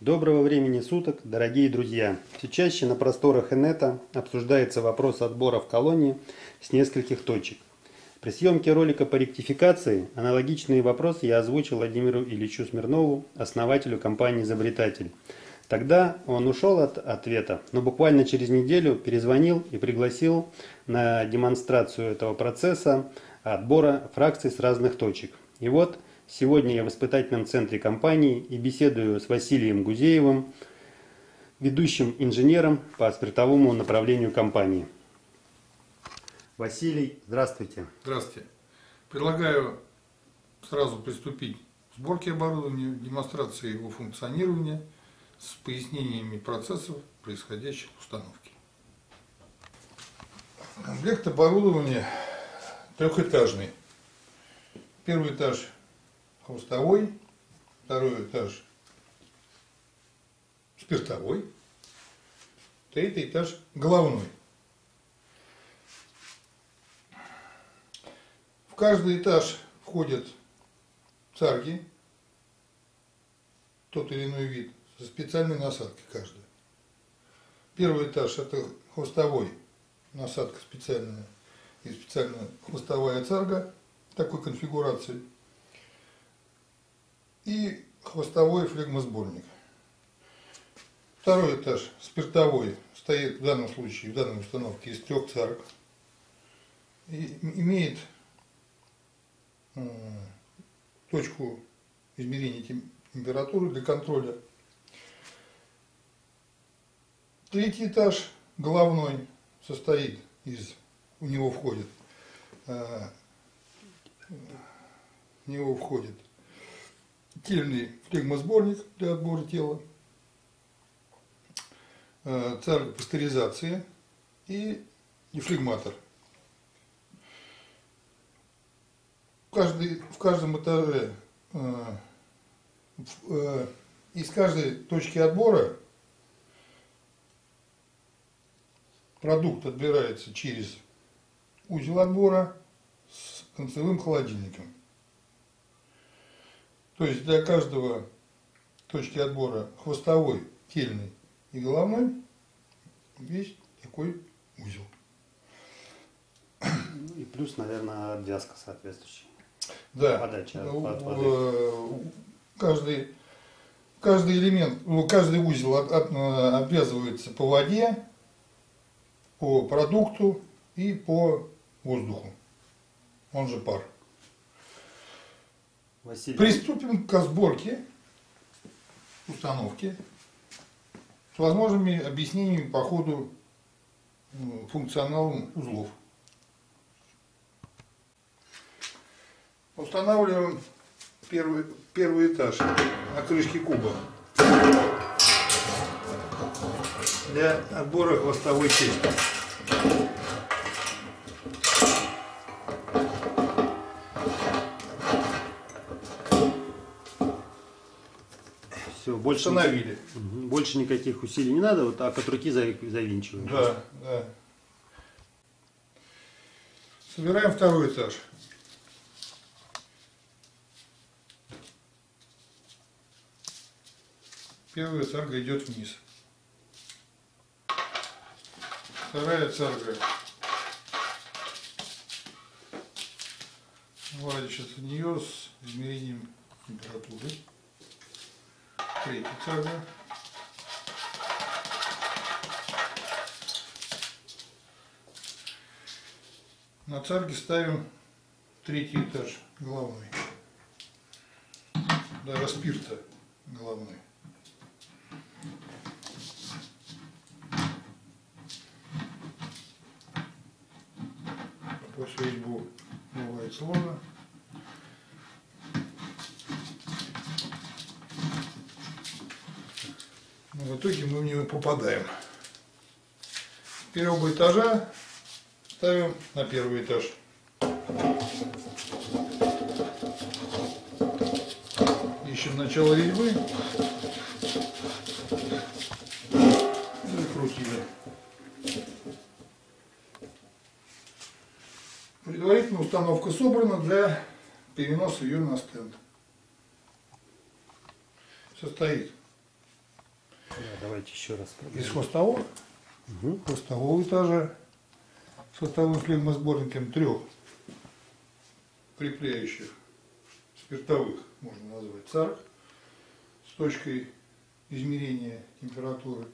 Доброго времени суток, дорогие друзья! Все чаще на просторах инета обсуждается вопрос отбора в колонии с нескольких точек. При съемке ролика по ректификации аналогичные вопросы я озвучил Владимиру Ильичу Смирнову, основателю компании «Изобретатель». Тогда он ушел от ответа, но буквально через неделю перезвонил и пригласил на демонстрацию этого процесса отбора фракций с разных точек. И вот сегодня я в испытательном центре компании и беседую с Василием Гузеевым, ведущим инженером по спиртовому направлению компании. Василий, здравствуйте. Здравствуйте. Предлагаю сразу приступить к сборке оборудования, демонстрации его функционирования с пояснениями процессов, происходящих в установке. Комплект оборудования трехэтажный. Первый этаж хвостовой, второй этаж спиртовой, третий этаж головной. В каждый этаж входят царги, тот или иной вид, со специальной насадкой каждый. Первый этаж это хвостовой, насадка специальная и специальная хвостовая царга такой конфигурации. И хвостовой флегмосборник. Второй этаж спиртовой стоит в данном случае, в данной установке из трех царг. И имеет точку измерения температуры для контроля. Третий этаж головной состоит из, в него входит тельный флегмосборник для отбора тела, царга пастеризации и дефлегматор. В каждом этаже из каждой точки отбора продукт отбирается через узел отбора с концевым холодильником. То есть для каждого точки отбора хвостовой, тельный и головной есть такой узел. И плюс, наверное, обвязка соответствующая. Да. Подача от воды. Каждый элемент, каждый узел обвязывается по воде, по продукту и по воздуху, он же пар. Василий. Приступим к сборке установки с возможными объяснениями по ходу функционала узлов. Устанавливаем первый этаж на крышке куба для отбора хвостовой части. Все, больше Установили. Больше никаких усилий не надо, вот так от руки завинчиваем. Да, да. Собираем второй этаж. Первая царга идет вниз. Вторая царга владичится в нее с измерением температуры. Третья царга. На царге ставим третий этаж головной. Даже спирта головной. По всю резьбу бывает сложно. Но в итоге мы в него попадаем. Первого этажа ставим на первый этаж. Ищем начало резьбы. И закрутили. Предварительная установка собрана для переноса ее на стенд. Состоит Да, давайте еще раз. Из хвостового, хвостового этажа с хвостовым флегмосборником 3 крепляющих спиртовых, можно назвать, царг с точкой измерения температуры,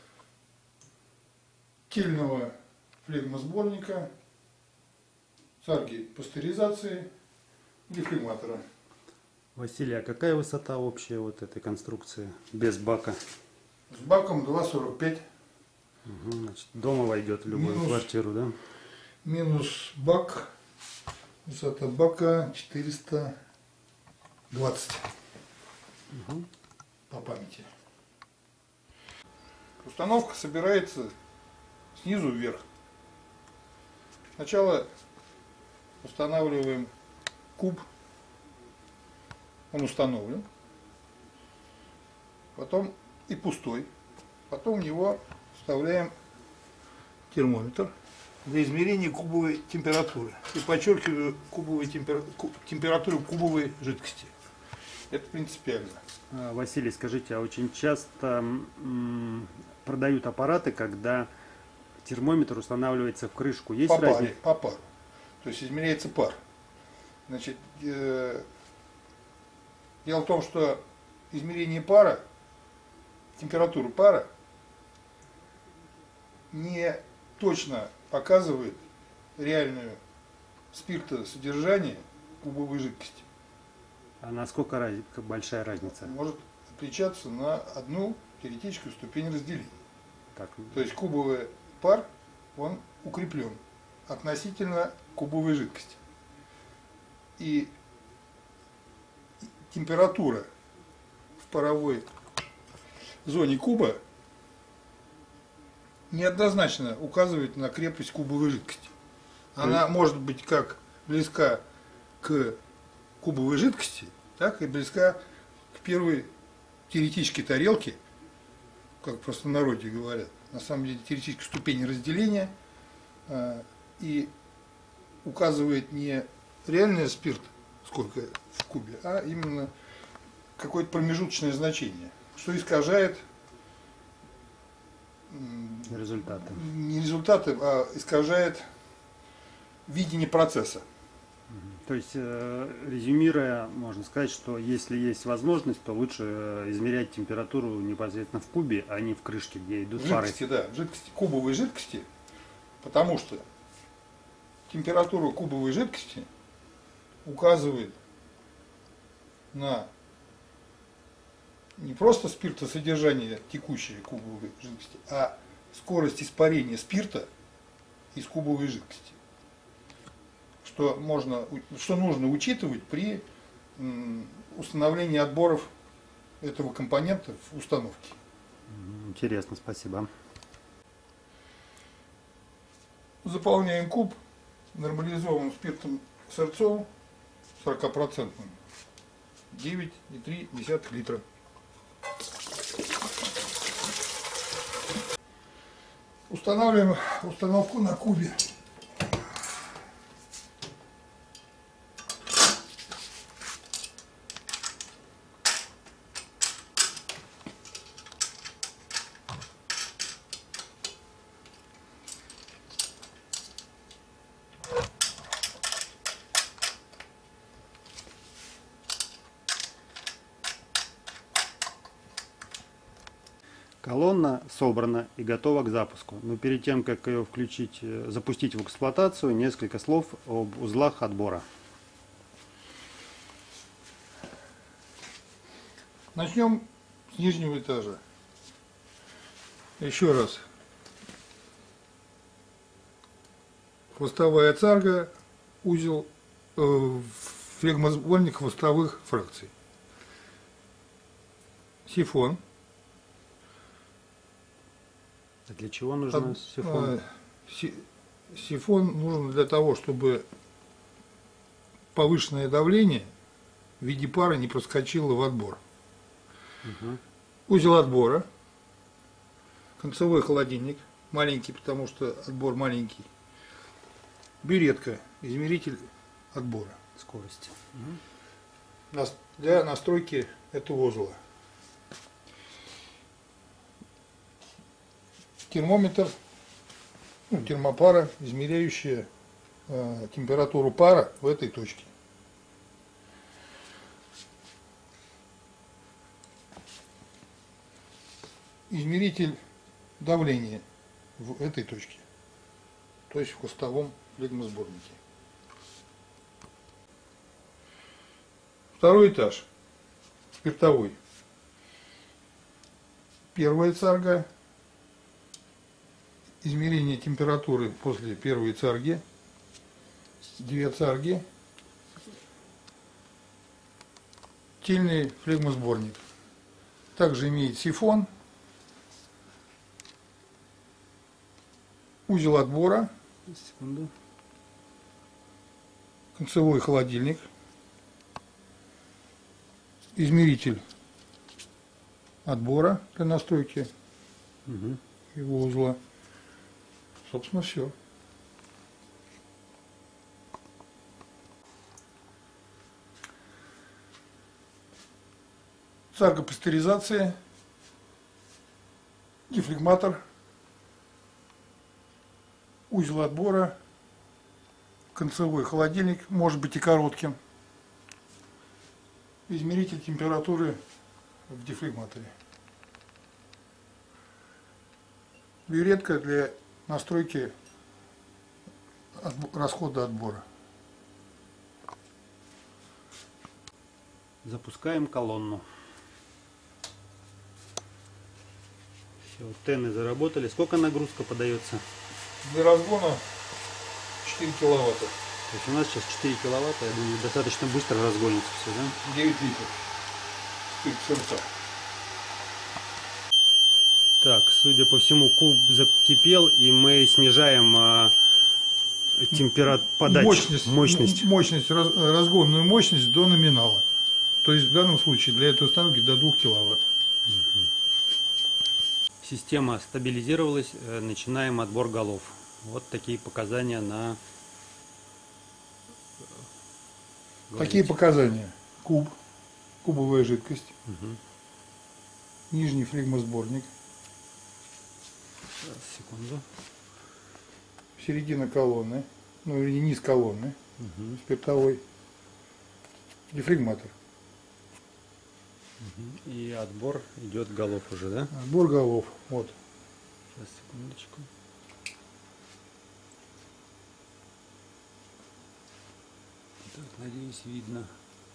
тельного флегмосборника, царги пастеризации, дефлегматора. Василий, а какая высота общая вот этой конструкции без бака? С баком 2,45. Значит, дома войдет в любую квартиру, да? Минус бак, высота бака 420 по памяти. Установка собирается снизу вверх. Сначала устанавливаем куб, он установлен, потом и пустой, потом в него вставляем термометр для измерения кубовой температуры. И подчеркиваю, температуру кубовой жидкости. Это принципиально. Василий, скажите, а очень часто продают аппараты, когда термометр устанавливается в крышку. Есть по разница? паре, по пару. То есть измеряется пар. Значит, дело в том, что измерение пара, температура пара, не точно показывает реальную спиртосодержание кубовой жидкости. А насколько большая разница? Может отличаться на одну теоретическую ступень разделения. Так. То есть кубовый пар, он укреплен относительно кубовой жидкости. И температура в паровой зоне куба неоднозначно указывает на крепость кубовой жидкости. Она может быть как близка к кубовой жидкости, так и близка к первой теоретической тарелке, как в простонародье говорят. На самом деле теоретическая ступень разделения и указывает не реальный спирт, сколько в кубе, а именно какое-то промежуточное значение, что искажает Результаты. не результаты, а искажает видение процесса. То есть, резюмируя, можно сказать, что если есть возможность, то лучше измерять температуру непосредственно в кубе, а не в крышке, где идут пары. Жидкости, да, жидкости, кубовой жидкости, потому что температура кубовой жидкости указывает на не просто спиртосодержание текущей кубовой жидкости, а скорость испарения спирта из кубовой жидкости. Что нужно учитывать при установлении отборов этого компонента в установке. Интересно, спасибо. Заполняем куб нормализованным спиртом сырцовым 40%, 9,3 литра. Устанавливаем установку на кубе. Колонна собрана и готова к запуску. Но перед тем, как ее запустить в эксплуатацию, несколько слов об узлах отбора. Начнем с нижнего этажа. Еще раз. Хвостовая царга, узел, флегмосборник хвостовых фракций. Сифон. А для чего нужен сифон? Сифон нужен для того, чтобы повышенное давление в виде пара не проскочило в отбор. Узел отбора. Концевой холодильник. Маленький, потому что отбор маленький. Бюретка. Измеритель отбора. Скорости. Для настройки этого узла. термометр, ну, термопара, измеряющая температуру пара в этой точке. Измеритель давления в этой точке, то есть в хвостовом флегмосборнике. Второй этаж, спиртовой. Первая царга, измерение температуры после первой царги, две царги, тельный флегмосборник. Также имеет сифон, узел отбора, Секунду. концевой холодильник, измеритель отбора для настройки его узла. Собственно, все. Царга пастеризации, дефлегматор, узел отбора, концевой холодильник, может быть и коротким, измеритель температуры в дефлегматоре, бюретка для настройки расхода отбора. Запускаем колонну. Все, тены заработали. Сколько нагрузка подается? Для разгона 4 киловатта. То есть у нас сейчас 4 киловатта, я думаю, достаточно быстро разгонится все, да? 9 литров. Спирт сердца. Так, судя по всему, куб закипел, и мы снижаем температуру, мощность, разгонную мощность до номинала. То есть в данном случае для этой установки до 2 киловатт. Система стабилизировалась, начинаем отбор голов. Вот такие показания на... Какие показания? Куб, кубовая жидкость, нижний флегмосборник, Секунду. середина колонны, ну или низ колонны, спиртовой, дефлегматор. И отбор идет голов уже, да? Отбор голов, вот. Сейчас, секундочку. Так, надеюсь, видно.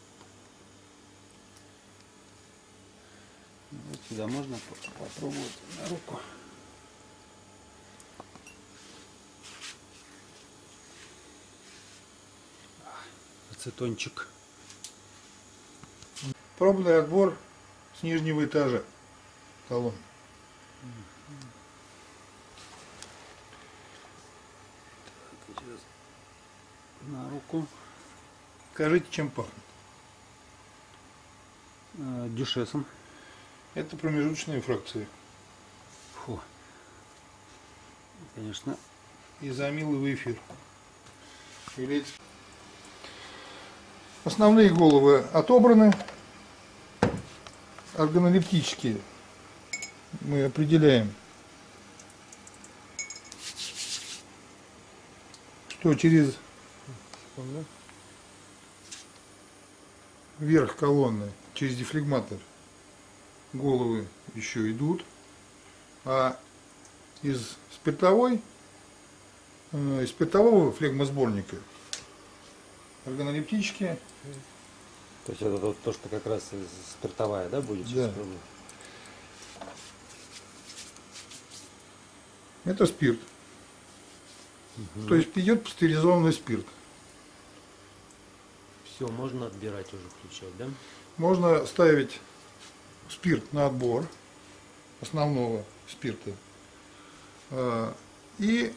Вот сюда можно попробовать на руку. Ацетончик. Пробный отбор с нижнего этажа колонны. Сейчас на руку. Скажите, чем пахнет? Дюшесом. Это промежуточные фракции. Фу. Конечно. Изомиловый эфир. Является... Основные головы отобраны. Органолептические мы определяем, что через верх колонны, через дефлегматор головы еще идут, а из спиртового флегмосборника органолептические. То есть это то, что как раз спиртовая, да, будет сейчас? Да. Это спирт. То есть идет пастеризованный спирт. Все, можно отбирать уже, включать, да? Можно ставить спирт на отбор основного спирта и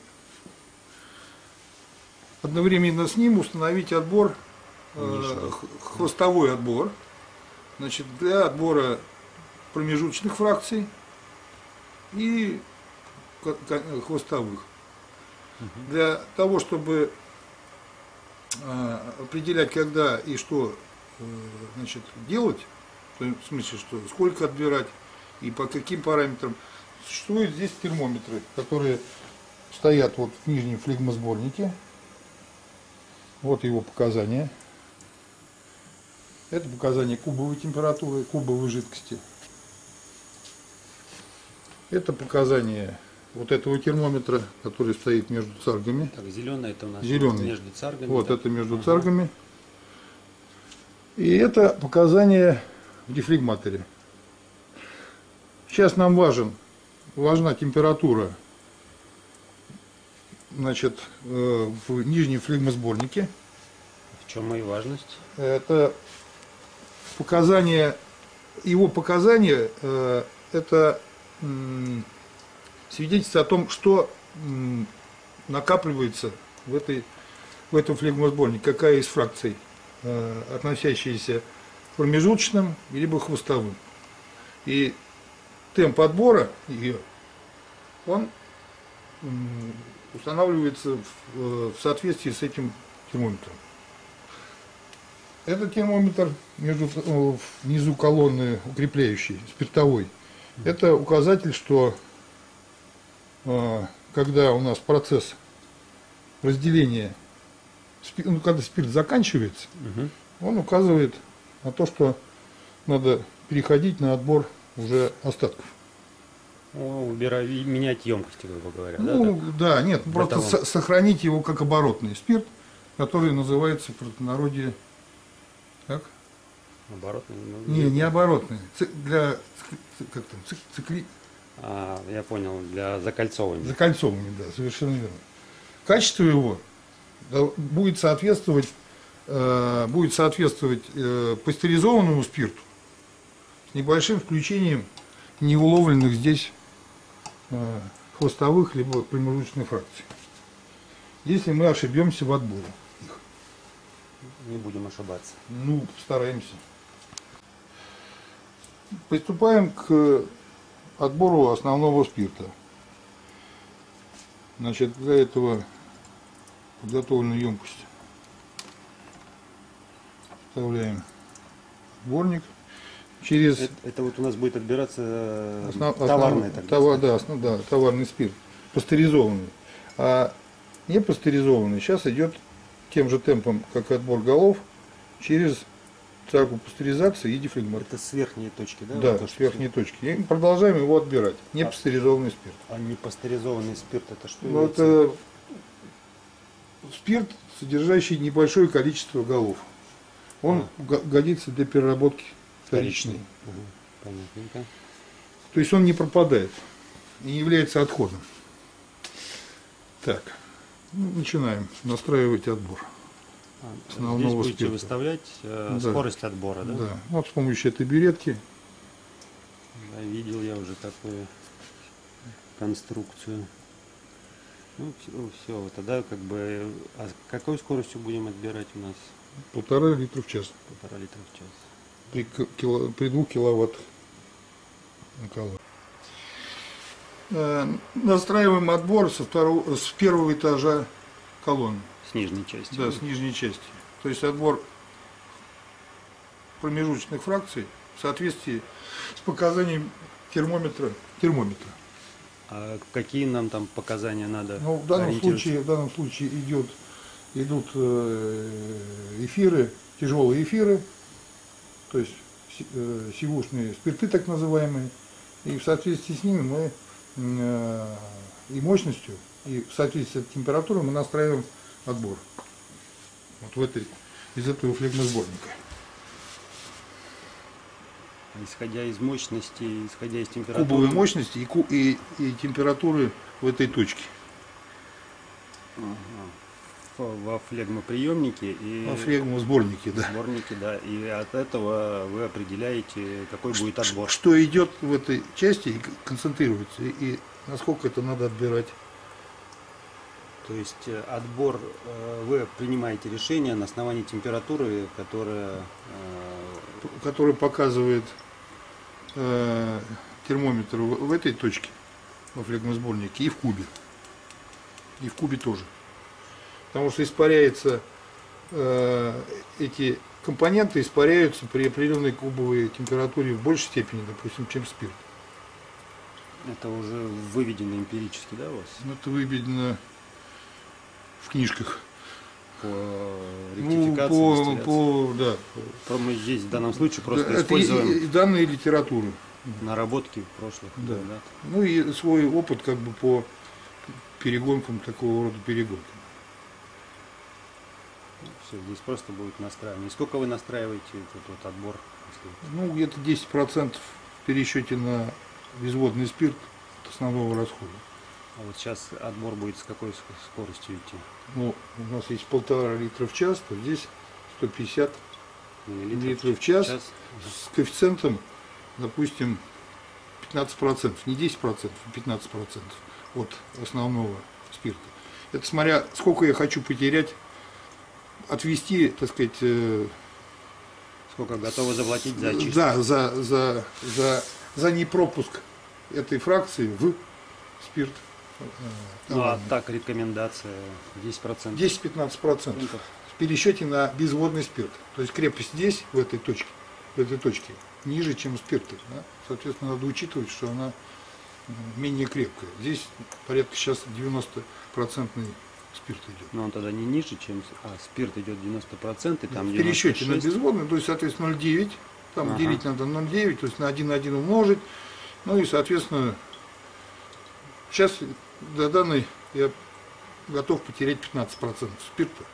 одновременно с ним установить отбор, хвостовой отбор, значит, для отбора промежуточных фракций и хвостовых. Для того, чтобы определять, когда и что, значит, делать, в смысле, что сколько отбирать и по каким параметрам, Существуют здесь термометры, которые стоят вот в нижнем флегмосборнике. Вот его показания. Это показания кубовой температуры, кубовой жидкости. Это показания вот этого термометра, который стоит между царгами. Так, зеленый это у нас Зеленый. между царгами. Вот да? это между царгами. И это показания в дефлегматоре. Сейчас нам важна температура, значит, в нижнем флегмосборнике. В чем и важность? Это показания, его показания, это свидетельство о том, что накапливается в этом флегмосборнике, какая из фракций, относящаяся к промежуточным либо хвостовым. И темп отбора ее, он устанавливается в соответствии с этим термометром. Этот термометр внизу колонны укрепляющий, спиртовой, это указатель, что когда у нас процесс разделения, когда спирт заканчивается, он указывает на то, что надо переходить на отбор уже остатков. Менять емкости, грубо говоря. Ну, да, да, нет, просто сохранить его как оборотный спирт, который называется в простонародье как? Оборотный? Не оборотный. Для я понял, для закольцовывания. Закольцовывания, да, совершенно верно. Качество его будет соответствовать пастеризованному спирту с небольшим включением неуловленных здесь хвостовых либо промежуточных фракций. Если мы ошибемся в отборе их. Не будем ошибаться. Ну, стараемся. Приступаем к отбору основного спирта. Значит, для этого подготовленную емкость вставляем в сборник. Через это вот у нас будет отбираться товарный, товарный спирт, пастеризованный. А не пастеризованный сейчас идет тем же темпом, как и отбор голов, через царгу пастеризации и дефлегмат. Это с верхней точки, да? Да, вот с верхней точки. И продолжаем его отбирать. Не пастеризованный спирт. А не пастеризованный спирт это что? Ну, это спирт, содержащий небольшое количество голов. Он годится для переработки вторичной. Понятненько. То есть он не пропадает и не является отходом. Так, начинаем настраивать отбор основного Здесь будете спирта. Выставлять скорость отбора, да? Да. Вот с помощью этой беретки. Да, видел я уже такую конструкцию. Ну, все, тогда как бы... А какой скоростью будем отбирать у нас? 1,5 литра в час. 1,5 литра в час. При 2 киловатт накала. Настраиваем отбор с первого этажа колонны. С нижней части. Да, с нижней части. То есть отбор промежуточных фракций в соответствии с показанием термометра. А какие нам там показания надо? Ну, в данном случае идут эфиры, тяжелые эфиры, то есть сивушные спирты так называемые, и в соответствии с ними мы и мощностью, и в соответствии с температурой мы настраиваем отбор. Вот из этого флегмосборника. Исходя из мощности, исходя из температуры. Кубовой мощности и температуры в этой точке. Во флегмоприемнике и во флегмосборнике, да. Сборнике, да. И от этого вы определяете, какой будет отбор. Что идет в этой части и концентрируется, и насколько это надо отбирать. То есть отбор, вы принимаете решение на основании температуры, которая показывает термометр в этой точке, во флегмосборнике, и в кубе. И в кубе тоже. Потому что эти компоненты испаряются при определенной кубовой температуре в большей степени, допустим, чем спирт. Это уже выведено эмпирически, да, у вас? Это выведено в книжках. По Ну, ректификации, да. Мы здесь в данном случае просто Это используем и данные литературы. наработки прошлых. Да. Да. Ну и свой опыт как бы по перегонкам, такого рода перегонкам. Все, здесь просто будет настраивание. И сколько вы настраиваете этот вот отбор? Ну, где-то 10% в пересчете на безводный спирт от основного расхода. А вот сейчас отбор будет с какой скоростью идти? Ну, у нас есть 1,5 литра в час, то здесь 150 Миллилитров литров в час с коэффициентом, допустим, 15%, не 10%, а 15% от основного спирта. Это смотря, сколько я хочу потерять, отвести, так сказать, Сколько готовы заплатить за очистку? да, за непропуск этой фракции в спирт. Ну а так рекомендация 10%. 10-15% в пересчете на безводный спирт. То есть крепость здесь, в этой точке, ниже, чем спирта. Да? Соответственно, надо учитывать, что она менее крепкая. Здесь порядка сейчас 90% спирт идет. Но он тогда не ниже, чем спирт идет 90%, там в пересчете на 96. безводный, то есть, соответственно, 0,9. Там делить надо 0,9, то есть на 1,1 умножить. Ну и, соответственно, сейчас до данной я готов потерять 15% спирта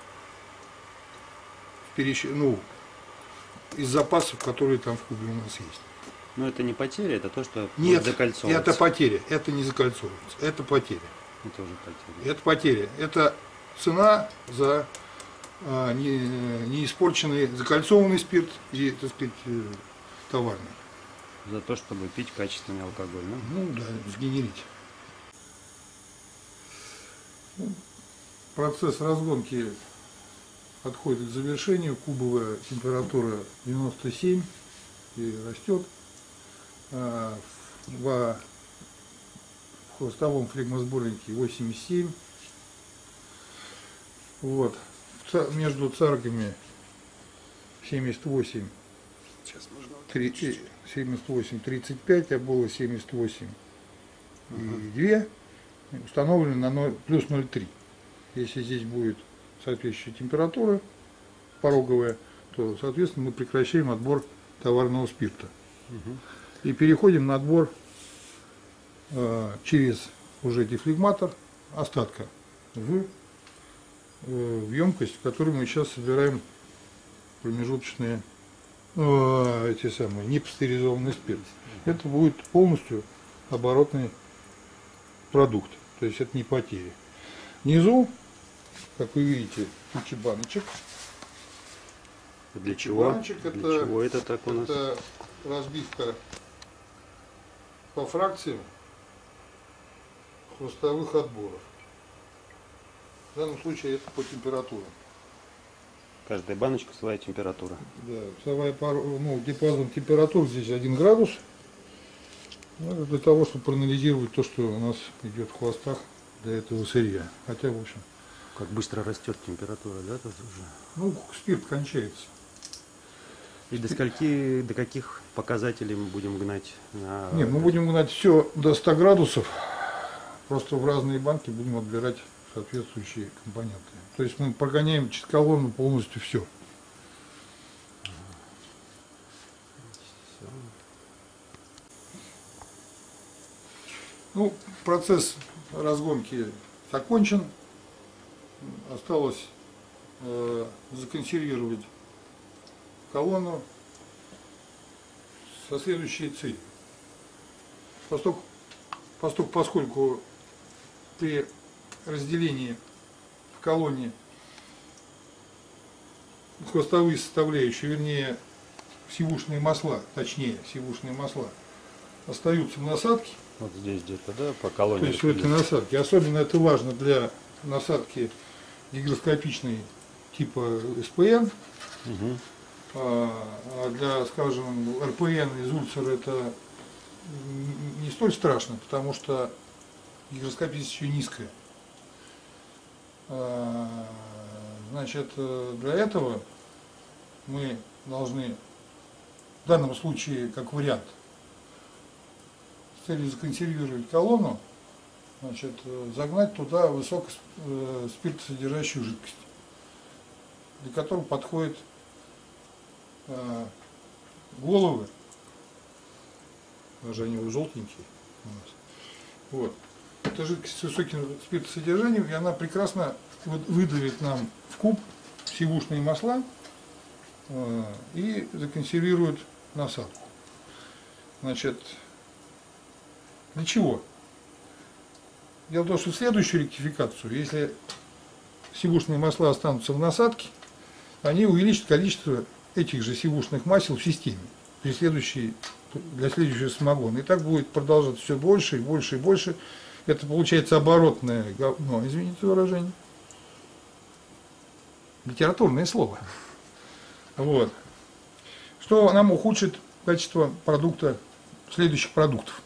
из запасов, которые там в кубе у нас есть. Но это не потеря, это то, что Нет, закольцовывается. это потеря, это не закольцовывается, это потеря. Это уже потеря. Это потеря, это цена за не испорченный закольцованный спирт и, так сказать, товарный. За то, чтобы пить качественный алкоголь, да? Ну да, сгенерить. Процесс разгонки подходит к завершению. Кубовая температура 97 и растет. В хвостовом флегмосборнике 87. Вот. Между царгами 78. Сейчас можно 78-35, а было 78 и 2. Установлено на плюс 0,3. Если здесь будет соответствующая температура пороговая, то, соответственно, мы прекращаем отбор товарного спирта. И переходим на отбор через уже дефлегматор остатка в емкость, в которой мы сейчас собираем промежуточные непастеризованный спирт. Это будет полностью оборотный продукт, то есть это не потеря. Внизу, как вы видите, куча баночек. Для чего? Баночек Для чего это так у нас? Это разбивка по фракциям хвостовых отборов. В данном случае это по температуре. Каждая баночка своя температура. Да, диапазон температур здесь 1 градус. Ну, для того, чтобы проанализировать то, что у нас идет в хвостах для этого сырья. Хотя, в общем... Как быстро растет температура, да, тут уже? Ну, спирт кончается. И до каких показателей мы будем гнать? Не, мы будем гнать все до 100 градусов. Просто в разные банки будем отбирать соответствующие компоненты. То есть мы прогоняем через колонну полностью все. Ну, процесс разгонки закончен. Осталось законсервировать колонну со следующей целью. Поскольку при разделении в колонне хвостовые составляющие, вернее сивушные масла, остаются в насадке. Вот здесь где-то, да, по колонне. То есть в этой насадке. Особенно это важно для насадки гигроскопичной типа СПН. А для, скажем, РПН из Ульцера это не столь страшно, потому что гигроскопичность еще низкая. Значит, для этого мы должны, в данном случае, как вариант, целью законсервировать колонну, значит, загнать туда высокую спиртосодержащую жидкость, для которой подходят головы, даже они вот желтенькие у нас. Вот. Это жидкость с высоким спиртосодержанием, и она прекрасно выдавит нам в куб сивушные масла и законсервирует насадку. Значит, для чего? Дело в том, что в следующую ректификацию, если сивушные масла останутся в насадке, они увеличат количество этих же сивушных масел в системе для следующего самогона. И так будет продолжаться все больше и больше и больше. Это получается оборотное говно, извините за выражение. Литературное слово. Вот. Что нам ухудшит качество продукта, следующих продуктов.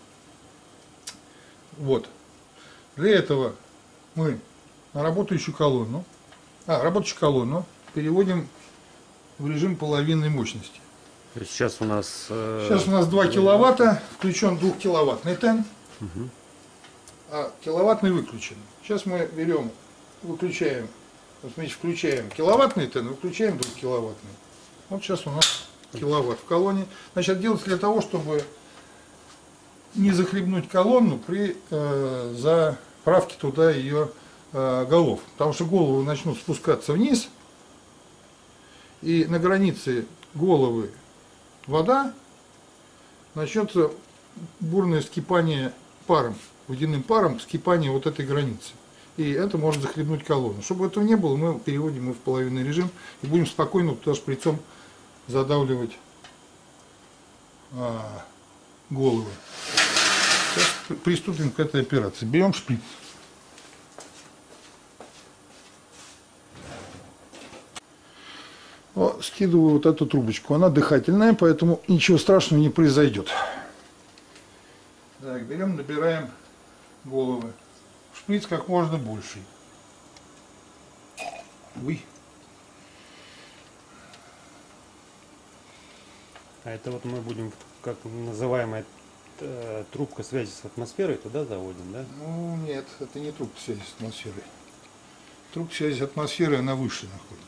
Вот. Для этого мы на работающую колонну переводим в режим половинной мощности. Сейчас у нас... Сейчас у нас 2 киловатта, включен 2-киловаттный тен, а киловаттный выключен. Сейчас мы берем, выключаем, вот смотрите, включаем киловаттный тен, выключаем 2-киловаттный. Вот сейчас у нас киловатт в колонне. Значит, делается для того, чтобы не захлебнуть колонну при заправке туда ее голов. Потому что головы начнут спускаться вниз, и на границе головы вода, начнется бурное вскипание паром, водяным паром, вскипание вот этой границы. И это может захлебнуть колонну. Чтобы этого не было, мы переводим его в половинный режим и будем спокойно туда шприцом задавливать головы. Сейчас приступим к этой операции. Берем шприц. Скидываю вот эту трубочку. Она дыхательная, поэтому ничего страшного не произойдет. Так, берем, набираем головы. Шприц как можно больше. Ой. А это вот мы будем, как называемая трубка связи с атмосферой, туда заводим, да? Ну нет, это не трубка связи с атмосферой. Трубка связи с атмосферой, она выше находится.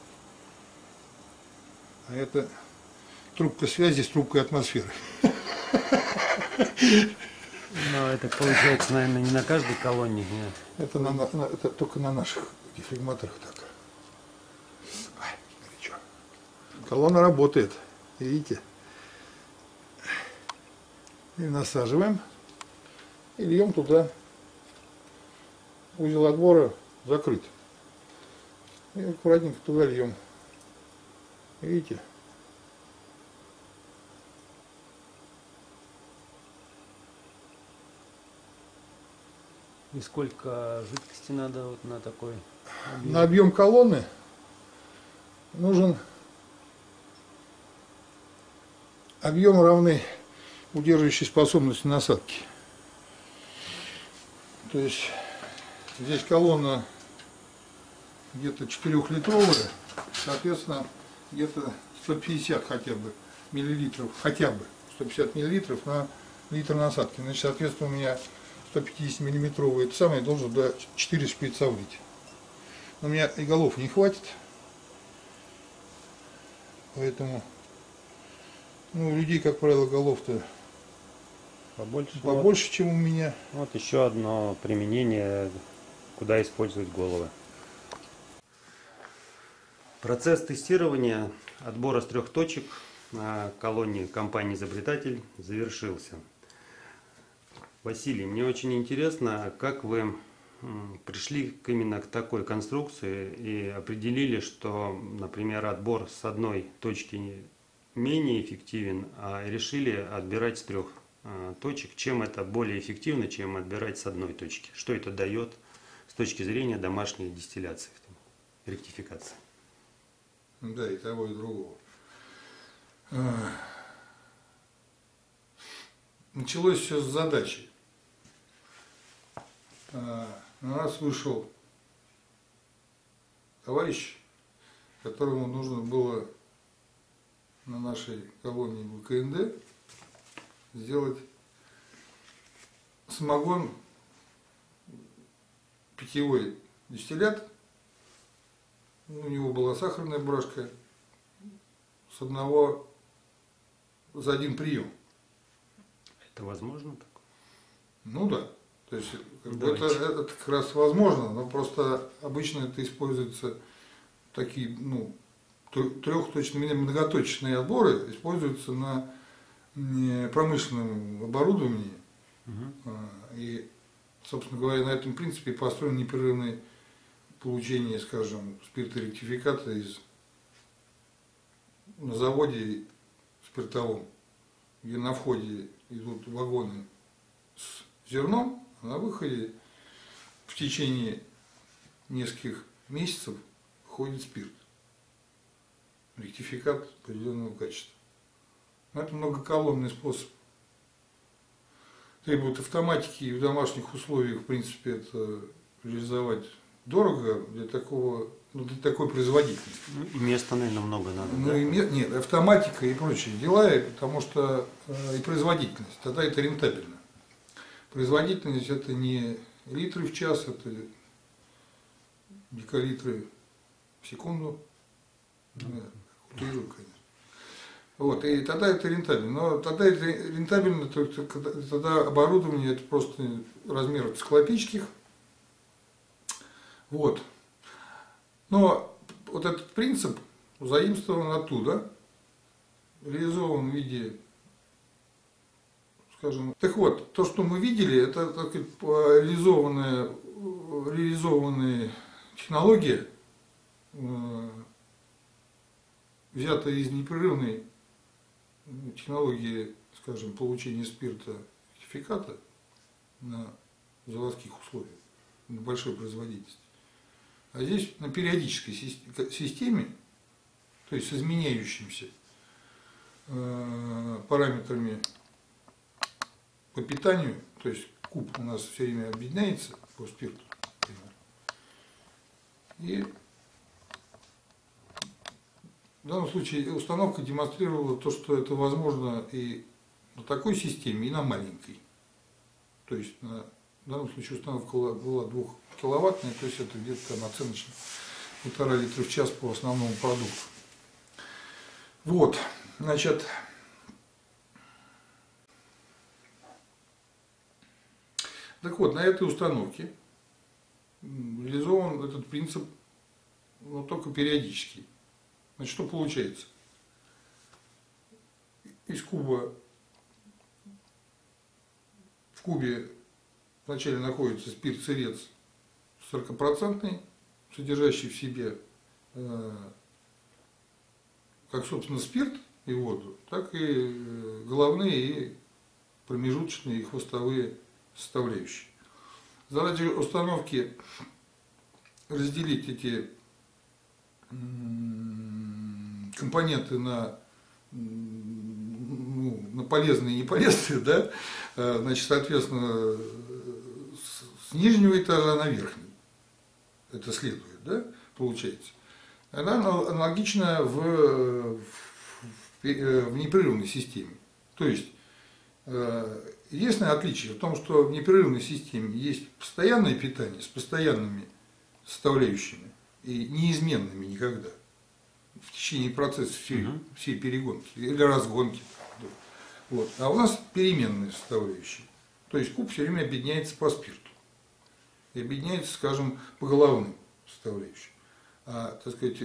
А это трубка связи с трубкой атмосферы. Но это получается, наверное, не на каждой колонне. Нет. Это только на наших дефлегматорах так. Ай, горячо. Колонна работает. Видите? И насаживаем. И льем туда. Узел отбора закрыт. И аккуратненько туда льем. Видите? И сколько жидкости надо вот на такой объем? На объем колонны нужен объем, равный удерживающей способности насадки. То есть здесь колонна где-то 4-литровая, соответственно, где-то 150 хотя бы миллилитров, 150 миллилитров на литр насадки. Значит, соответственно, у меня 150 миллиметровый, это самое, должен до 4 шприца влить. Но у меня и голов не хватит, поэтому, ну, у людей, как правило, голов-то побольше, чем у меня. Вот еще одно применение, куда использовать головы. Процесс тестирования отбора с 3 точек на колонне компании-изобретатель завершился. Василий, мне очень интересно, как вы пришли именно к такой конструкции и определили, что, например, отбор с одной точки менее эффективен, а решили отбирать с 3 точек. Чем это более эффективно, чем отбирать с одной точки? Что это дает с точки зрения домашней дистилляции, ректификации? Да, и того, и другого. Началось все с задачи. На нас вышел товарищ, которому нужно было на нашей колонии ВКНД сделать самогон, питьевой дистиллят, у него была сахарная брашка за один прием. Это возможно так? Ну да. То есть это как раз возможно, но просто обычно это используется такие, трехточные, многоточечные отборы используются на промышленном оборудовании. И, собственно говоря, на этом принципе построено непрерывное получение, скажем, спирторектификата на заводе спиртовом, где на входе идут вагоны с зерном, а на выходе в течение нескольких месяцев ходит спирт. Ректификат определенного качества. Но это многоколонный способ. Требует автоматики, и в домашних условиях, в принципе, это реализовать дорого для такой производительности. И места, наверное, много надо. Нет, автоматика и прочие дела, потому что и производительность, тогда это рентабельно. Производительность это не литры в час, это декалитры в секунду. Утрирую, конечно. Вот, и тогда это рентабельно. Но тогда это рентабельно, тогда оборудование это просто размеров циклопических. Вот. Но вот этот принцип заимствован оттуда, реализован в виде, скажем, так вот, то, что мы видели, это, так сказать, реализованная технология, взятая из непрерывной технологии, скажем, получения спирта сертификата на заводских условиях, на большой производительности. А здесь на периодической системе, то есть с изменяющимися параметрами по питанию, то есть куб у нас все время объединяется по спирту. И в данном случае установка демонстрировала то, что это возможно и на такой системе, и на маленькой. То есть в данном случае установка была 2 киловаттная, то есть это где-то там оценочно 1,5 литра в час по основному продукту. Вот, значит, так вот, на этой установке реализован этот принцип, но только периодически. Значит, что получается? Из куба, в кубе вначале находится спирт-сырец 40%, содержащий в себе как, собственно, спирт и воду, так и головные и промежуточные и хвостовые составляющие. Задача установки разделить эти компоненты на полезные и неполезные, да? Значит, соответственно, с нижнего этажа на верхний. Это следует, да, получается. Она аналогична в непрерывной системе. То есть, единственное отличие в том, что в непрерывной системе есть постоянное питание с постоянными составляющими и неизменными никогда в течение процесса всей перегонки или разгонки. Вот. А у нас переменные составляющие. То есть куб все время объединяется по спирту. И объединяется, скажем, по головным составляющим. А, так сказать,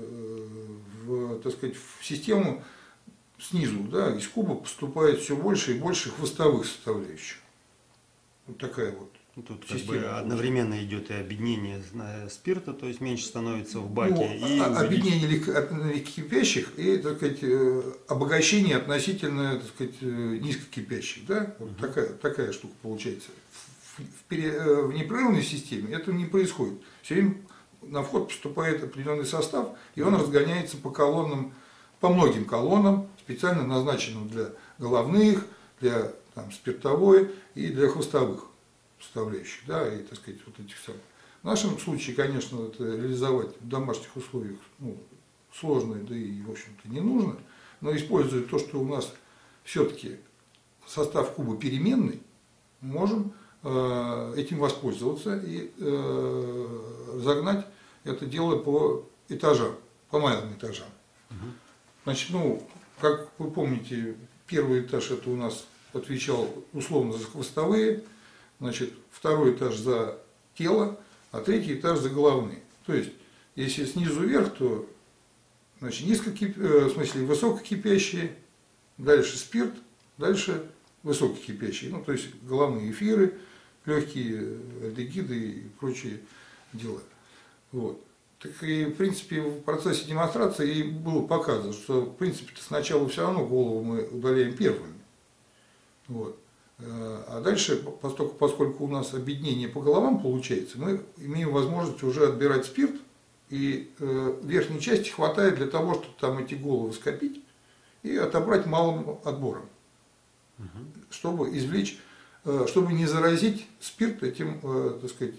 в систему снизу, да, из куба поступает все больше и больше хвостовых составляющих. Вот такая вот. Тут как бы одновременно идет и объединение спирта, то есть меньше становится в баке. И объединение легкокипящих и, так сказать, обогащение относительно, так сказать, низкокипящих. Да? Вот такая штука получается. В непрерывной системе этого не происходит. Все время на вход поступает определенный состав, и он разгоняется по колоннам, по многим колоннам, специально назначенным для головных, для спиртовой и для хвостовых составляющих, да, и, так сказать, вот этих самых. В нашем случае, конечно, это реализовать в домашних условиях сложно, да и, в общем-то, не нужно, но используя то, что у нас все-таки состав куба переменный, можем этим воспользоваться и разогнать это дело по этажам, по малым этажам. Значит, ну, как вы помните, первый этаж это у нас отвечал условно за хвостовые, значит, второй этаж за тело, а третий этаж за головные. То есть, если снизу вверх, то значит, в смысле высококипящие, дальше спирт, дальше высококипящие, ну, то есть головные эфиры, легкие альдегиды и прочие дела. Вот. Так и, в принципе, в процессе демонстрации и было показано, что, в принципе, сначала все равно голову мы удаляем первыми. Вот. А дальше, поскольку у нас объединение по головам получается, мы имеем возможность уже отбирать спирт, и верхней части хватает для того, чтобы там эти головы скопить и отобрать малым отбором, чтобы извлечь, чтобы не заразить спирт этим, так сказать,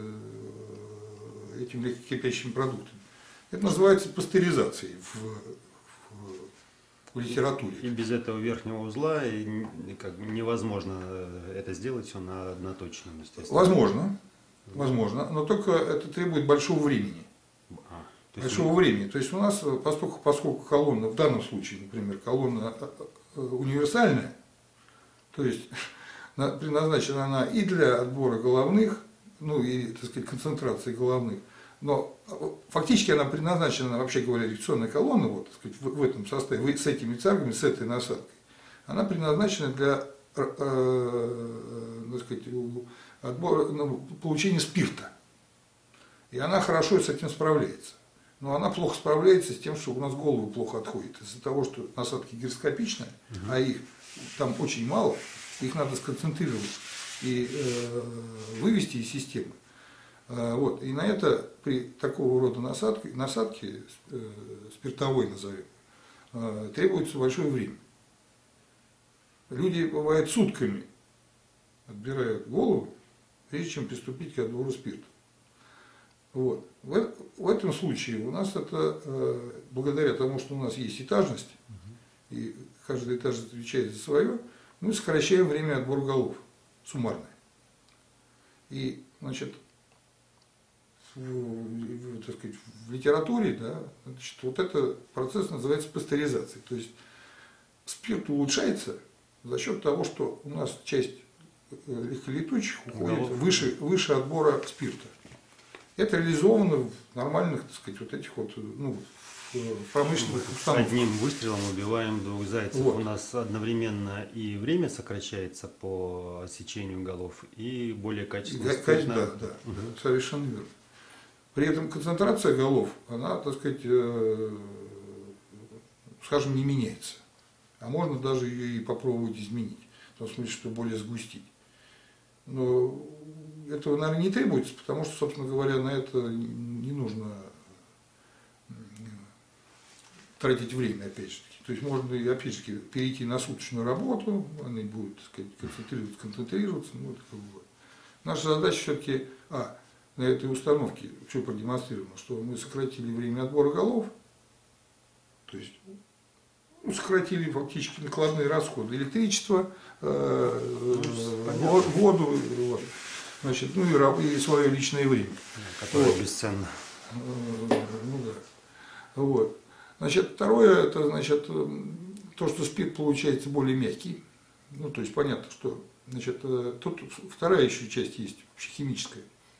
этим легкокипящим продуктом. Это называется пастеризацией в литературе. И без этого верхнего узла как бы невозможно это сделать все на одноточном, естественно. Возможно, но только это требует большого времени. Большого времени. То есть у нас, поскольку колонна, в данном случае, например, колонна универсальная, то есть предназначена она и для отбора головных, ну и, так сказать, концентрации головных, но фактически она предназначена, вообще говоря, реакционная колонна, вот, так сказать, в этом составе, с этими царгами, с этой насадкой, она предназначена для, так сказать, отбора, получения спирта. И она хорошо с этим справляется. Но она плохо справляется с тем, что у нас головы плохо отходят. Из-за того, что насадки гироскопичные, а их там очень мало, их надо сконцентрировать и вывести из системы. Вот. И на это при такого рода насадке спиртовой назовем, требуется большое время. Люди, бывает, сутками отбирают голову, прежде чем приступить к отбору спирта. Вот. В этом случае у нас это, благодаря тому, что у нас есть этажность, и каждый этаж отвечает за свое, мы сокращаем время отбора голов суммарное. И, значит, так сказать, в литературе, да, значит, вот этот процесс называется пастеризацией. То есть спирт улучшается за счет того, что у нас часть легколетучих уходит выше отбора спирта. Это реализовано в нормальных, так сказать, вот этих вот, ну, промышленных установках. Одним выстрелом убиваем двух зайцев. Вот. У нас одновременно и время сокращается по отсечению голов, и более качественно. Да, совершенно верно. При этом концентрация голов, она, так сказать, скажем, не меняется. А можно даже ее и попробовать изменить, в том смысле, что более сгустить. Но этого, наверное, не требуется, потому что, собственно говоря, на это не нужно тратить время, опять же. То есть можно, опять же, перейти на суточную работу, они будут, так сказать, концентрироваться. Ну, это как бы. Наша задача все-таки, на этой установке, что продемонстрировано, что мы сократили время отбора голов, то есть сократили фактически накладные расходы, электричество, воду, вот, значит, ну и свое личное время. Которое вот. Бесценно. Ну да. Вот. Значит, второе, это, значит, то, что спирт получается более мягкий. Ну, то есть понятно, что, значит, тут вторая еще часть есть, химическая.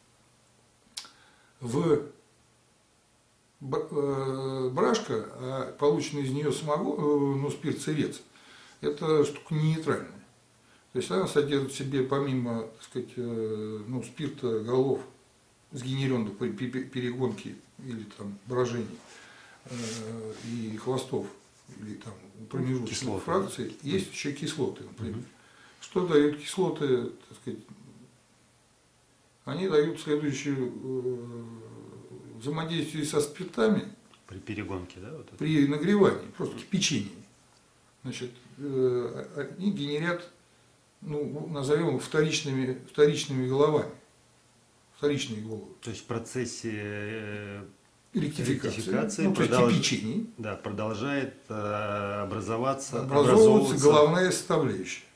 Брашка, полученный из нее спирт-сырец, это штука не нейтральная. То есть она содержит в себе, помимо, так сказать, спирта голов, сгенеренных при перегонке или там брожении, и хвостов, или там промежуточных фракций, есть еще кислоты, например. Что дают кислоты, так сказать, они дают следующее взаимодействие со спиртами. При перегонке, да? Вот при нагревании, просто кипячении. Значит, они генерят, ну, назовем их вторичными головами. Вторичные головы. То есть в процессе ректификации, ну, кипячения, да, продолжает образовываться головная составляющая.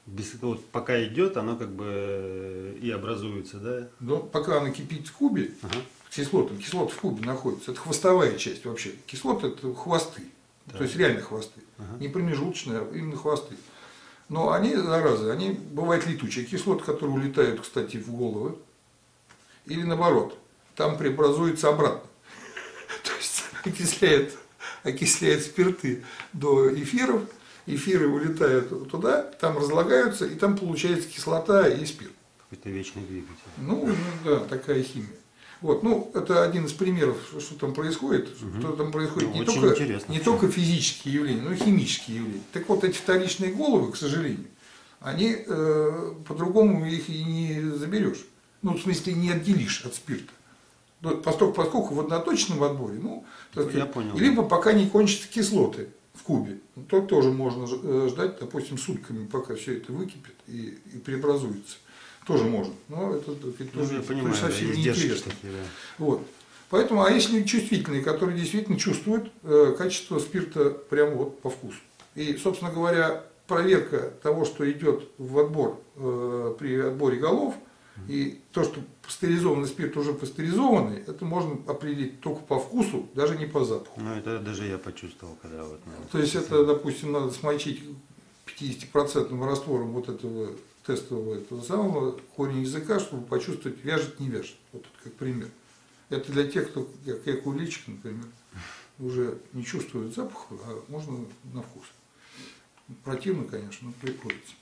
Вот пока идет, оно как бы и образуется, да? Но пока она кипит в кубе, Ага. кислота в кубе находится. Это хвостовая часть вообще. Кислота – это хвосты. Да. То есть реально хвосты. Ага. Не промежуточные, а именно хвосты. Но они, заразы, они бывают летучие. Кислоты, которые улетают, кстати, в головы. Или наоборот, там преобразуется обратно. То есть окисляет спирты до эфиров. Эфиры улетают туда, там разлагаются, и там получается кислота и спирт. Какой-то вечный двигатель. Ну да, такая химия. Вот, ну, это один из примеров, что там происходит. Что там происходит Ну, не только физические явления, но и химические явления. Так вот, эти вторичные головы, к сожалению, они по-другому их и не заберешь. Ну, в смысле, не отделишь от спирта. Поскольку в одноточном отборе, ну, так сказать, я понял. либо пока не кончатся кислоты в кубе, то тоже можно ждать, допустим, сутками, пока все это выкипит и преобразуется. Тоже можно, но это тоже, я понимаю, совсем да, неинтересно. Такие, да. Вот. Поэтому, а есть люди чувствительные, которые действительно чувствуют качество спирта прямо вот по вкусу. И, собственно говоря, проверка того, что идет в отбор при отборе голов, и то, что пастеризованный спирт уже пастеризованный, это можно определить только по вкусу, даже не по запаху. Ну, это даже я почувствовал, когда вот... То есть это, допустим, надо смочить 50% раствором вот этого тестового этого самого корень языка, чтобы почувствовать, вяжет, не вяжет. Вот это как пример. Это для тех, кто, как я куличик, например, уже не чувствует запаха, а можно на вкус. Противно, конечно, но приходится.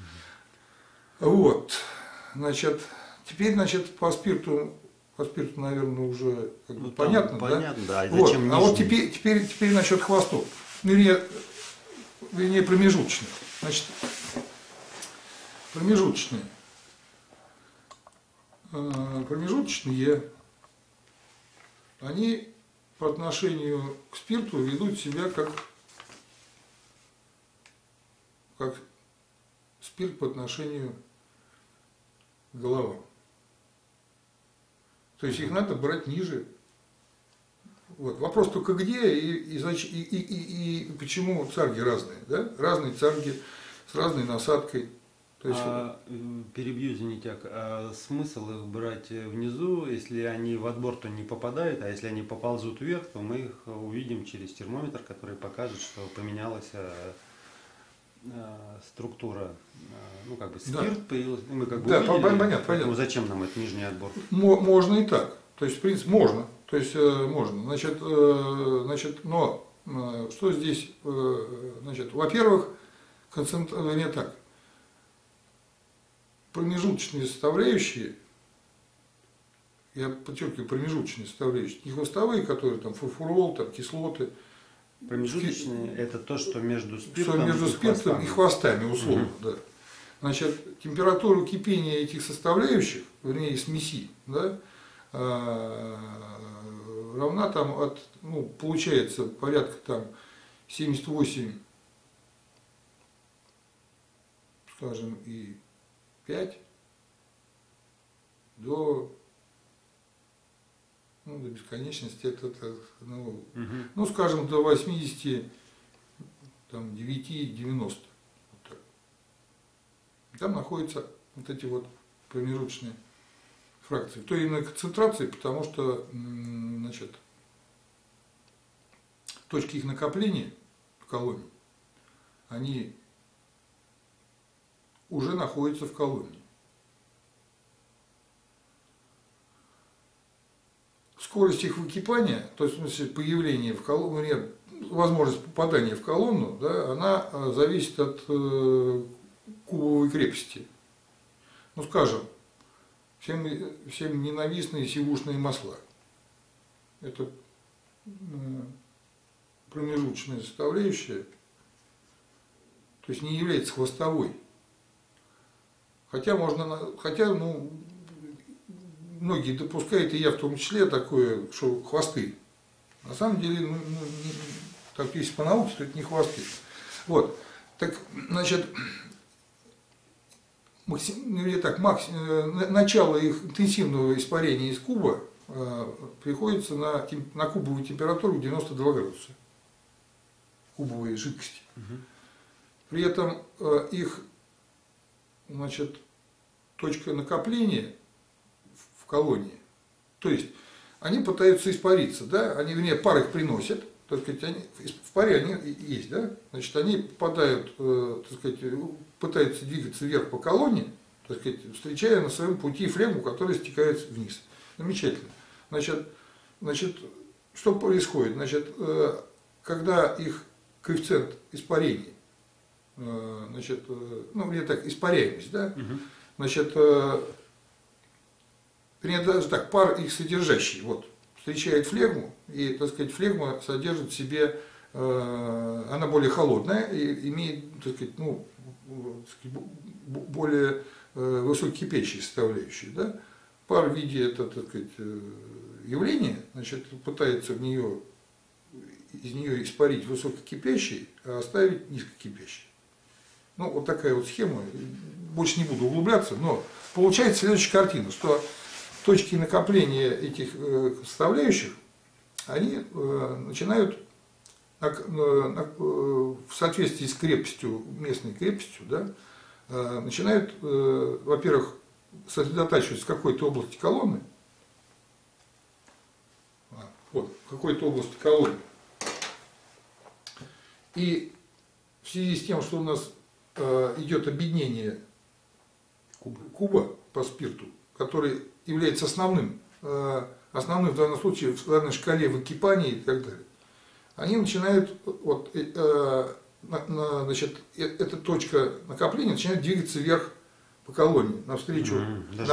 Вот. Значит, теперь, по спирту, наверное, уже как бы понятно, да? Понятно, да. Вот. Зачем А вот теперь насчет хвостов. Вернее, промежуточных. Значит, промежуточные, они по отношению к спирту ведут себя как спирт по отношению к головам. То есть их надо брать ниже. Вот. Вопрос только где и почему царги разные. Да? Разные царги с разной насадкой. То есть, перебью, извините, смысл их брать внизу, если они в отбор, то не попадают, а если они поползут вверх, то мы их увидим через термометр, который покажет, что поменялась структура, ну как бы спирт появился, мы как бы да, увидели, понятно. Зачем нам этот нижний отбор? Можно и так. То есть, в принципе, можно. То есть, можно. Но что здесь, во-первых, промежуточные составляющие, я подчеркиваю, промежуточные составляющие, не хвостовые, которые там фурфурол, там кислоты. Промежуточные – это то, что между спиртом, и хвостами, условно, да. Значит, температура кипения этих составляющих, вернее, смеси, да, равна там получается порядка там 78, скажем, и 5 до бесконечности, скажем, до 80, там, 9, 90. Вот так. Там находятся вот эти вот промежуточные фракции. В той иной концентрации, потому что, точки их накопления в колонии, они уже находятся в колонии. Скорость их выкипания, то есть в смысле появления в колонну, возможность попадания в колонну, да, она зависит от кубовой крепости. Ну, скажем, всем ненавистные сивушные масла. Это промежуточная составляющая, то есть не является хвостовой. Хотя многие допускают, и я в том числе, такое, что хвосты. На самом деле, так если по науке, то это не хвосты. Вот. Так, значит, начало их интенсивного испарения из куба приходится на кубовую температуру 92 градуса кубовой жидкости. При этом их значит, точка накопления в колонии. То есть они пытаются испариться, да, они, вернее, пар их приносят, так сказать, они, в паре они есть, да, значит, они попадают, так сказать, пытаются двигаться вверх по колонии, так сказать, встречая на своем пути флегму, которая стекает вниз. Замечательно. Значит, что происходит? Значит, когда их коэффициент испарения, значит, ну, или так, испаряемость, да, значит, вернее, даже так, пар их содержащий, вот, встречает флегму, и, так сказать, флегма содержит в себе, она более холодная и имеет, так сказать, ну, более высококипящие составляющие, да. Пар в виде этого, так сказать, явления, значит, пытается из нее испарить высококипящий, а оставить низкокипящий. Ну, вот такая вот схема, больше не буду углубляться, но получается следующая картина, что точки накопления этих составляющих, они начинают в соответствии с крепостью, местной крепостью, да, начинают, во-первых, сосредотачиваться в какой-то области колонны, вот, в какой-то области колонны, и в связи с тем, что у нас идет объединение куба по спирту, который является основным в данном случае в данной шкале выкипания и так далее, они начинают, вот, значит, эта точка накопления начинает двигаться вверх по колонии, навстречу,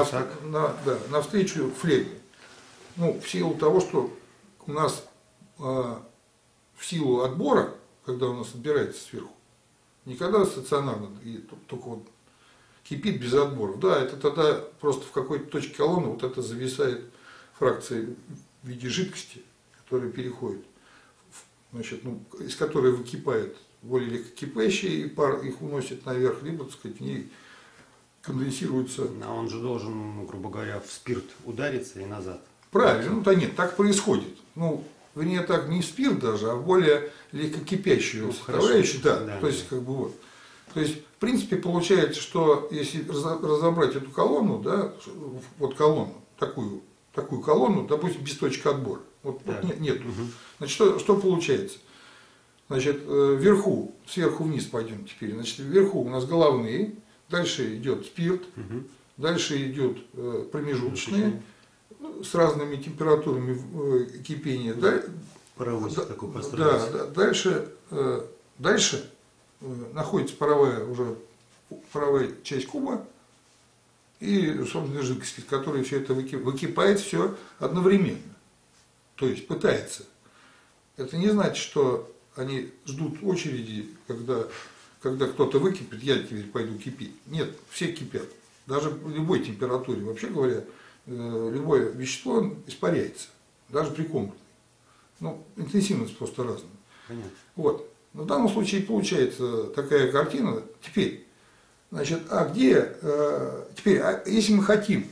навстречу флегме. Ну, в силу того, что у нас в силу отбора, когда у нас отбирается сверху, никогда стационарно, и только вот кипит без отборов. Да, это тогда просто в какой-то точке колонны вот это зависает фракция в виде жидкости, которая переходит, значит, ну, из которой выкипает более легкокипящие, и пар их уносит наверх, либо, так сказать, в ней конденсируется. А он же должен, грубо говоря, в спирт удариться и назад. Правильно, ну да нет, так происходит. Ну, вернее, так не в спирт даже, а в более легкокипящую составляющую. Да, то есть, как бы вот. То есть, в принципе, получается, что если разобрать эту колонну, да, вот колонну, такую колонну, допустим, без точки отбора, вот нет. Значит, что получается? Значит, вверху, сверху вниз пойдем теперь. Значит, вверху у нас головные, дальше идет спирт, дальше идет промежуточные, с разными температурами кипения. Паровозик такой построился. Да, дальше находится паровая часть куба и, собственно, жидкость, которая все это выкипает все одновременно. То есть пытается. Это не значит, что они ждут очереди, когда кто-то выкипит, я теперь пойду кипеть. Нет, все кипят. Даже в любой температуре, вообще говоря, любое вещество испаряется, даже при комнатной. Ну, интенсивность просто разная. Понятно. Вот. Но в данном случае получается такая картина. Теперь, значит, если мы хотим,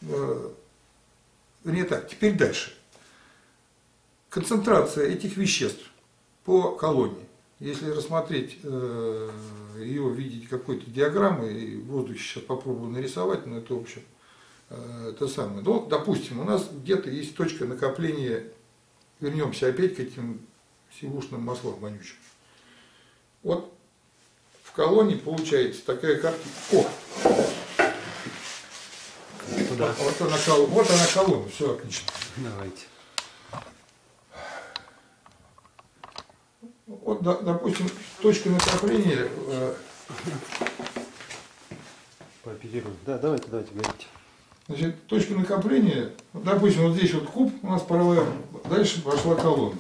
вернее так, теперь дальше. Концентрация этих веществ по колонии, если рассмотреть ее в виде какой-то диаграммы, и в воздухе сейчас попробую нарисовать, но это, в общем, это самое. Ну, допустим, у нас где-то есть точка накопления, вернемся опять к этим сивушным маслам вонючим. Вот в колонии получается такая картина. Вот она колонна, все отлично. Давайте. Вот, допустим, точка накопления. Пооперируем. Да, давайте, говорите. Значит, точка накопления, допустим, вот здесь вот куб у нас паровая, дальше пошла колонна.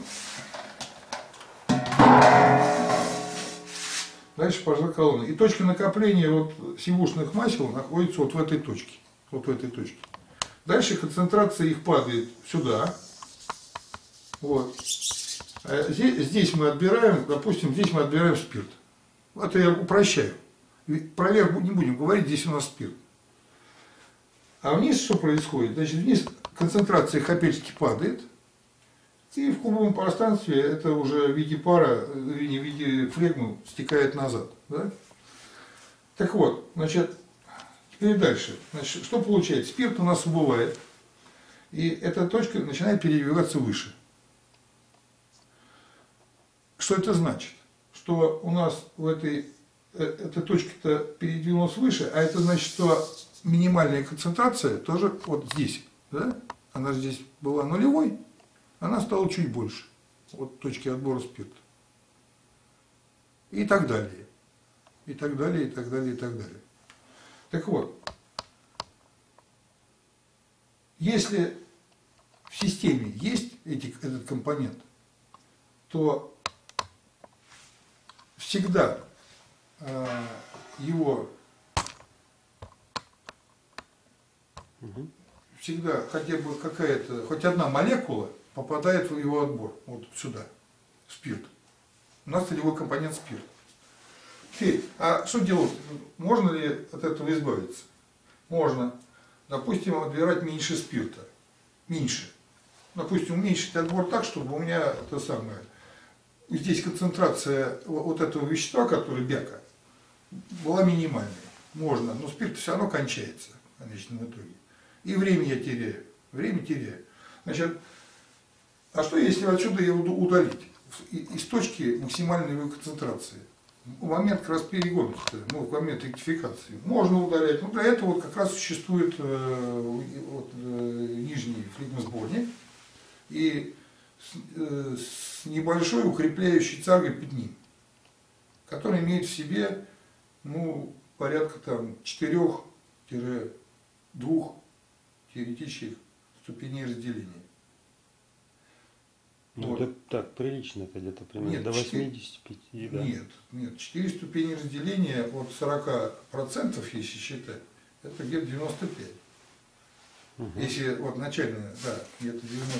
Дальше пошла колонна. И точка накопления вот сивушных масел находится вот в этой точке. Вот в этой точке. Дальше концентрация их падает сюда. Вот. А здесь мы отбираем, допустим, здесь мы отбираем спирт. Это я упрощаю. Проверку не будем говорить, здесь у нас спирт. А вниз что происходит? Значит, вниз концентрация их опять-таки падает. И в кубовом пространстве это уже в виде пара, в виде флегмы стекает назад. Да? Так вот, значит, И дальше. Значит, что получается? Спирт у нас убывает. И эта точка начинает передвигаться выше. Что это значит? Что у нас в эта точка-то передвинулась выше, а это значит, что минимальная концентрация тоже вот здесь. Да? Она здесь была нулевой, она стала чуть больше. Вот точки отбора спирта. И так далее. И так далее, и так далее, и так далее. Так вот, если в системе есть этот компонент, то всегда его всегда хотя бы какая-то, хоть одна молекула попадает в его отбор, вот сюда, в спирт. У нас целевой компонент спирт. Теперь, а что делать? Можно ли от этого избавиться? Можно. Допустим, отбирать меньше спирта. Меньше. Допустим, уменьшить отбор так, чтобы у меня это самое, здесь концентрация вот этого вещества, который бяка, была минимальной. Можно, но спирт все равно кончается в конечном итоге. И время я теряю. Время теряю. Значит, а что если отсюда его удалить? Из точки максимальной его концентрации. В момент как раз перегонки, ну, в момент ректификации. Можно удалять. Но для этого вот как раз существует нижний флигмосборник и с небольшой укрепляющей царгой под ним, который имеет в себе, ну, порядка там 4-2 теоретических ступеней разделения. Ну, вот. Это так, прилично, это где-то примерно Нет, до 85. Да. Нет, 4 ступени разделения от 40%, если считать, это где-то 95. Если вот начальная, да, где-то